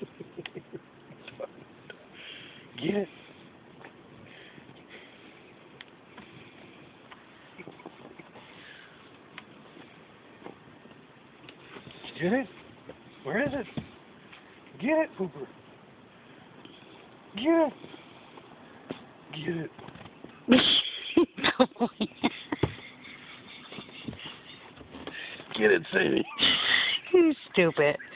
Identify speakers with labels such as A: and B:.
A: Get it. Get it? Where is it? Get it, Pooper. Get it. Get it. Get it, Sadie.
B: You stupid.